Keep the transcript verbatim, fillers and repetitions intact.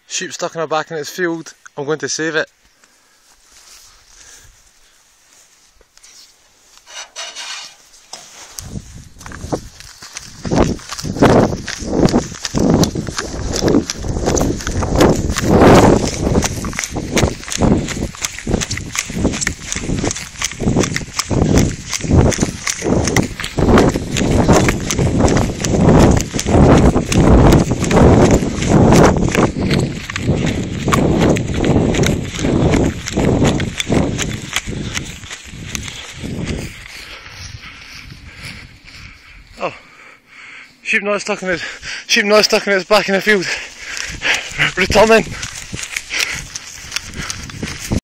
Sheep stuck in her back in its field. I'm going to save it. Oh, sheep not stuck in its sheep not stuck in its back in the field. Returning.